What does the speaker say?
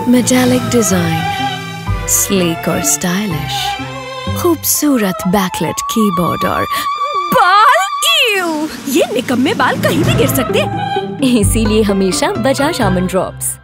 Metallic design, sleek और stylish, खूबसूरत backlit keyboard और बाल। ये निकम्मे बाल कहीं भी गिर सकते, इसीलिए हमेशा बजाज आमंड ड्रॉप्स।